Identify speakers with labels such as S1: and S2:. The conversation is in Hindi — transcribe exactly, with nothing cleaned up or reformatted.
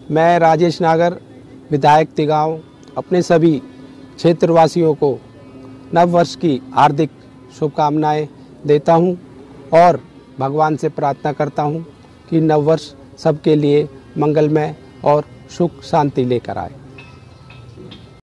S1: मैं राजेश नागर, विधायक तिगांव, अपने सभी क्षेत्रवासियों को नव वर्ष की हार्दिक शुभकामनाएं देता हूं और भगवान से प्रार्थना करता हूं कि नव वर्ष सबके लिए मंगलमय और सुख शांति लेकर आए।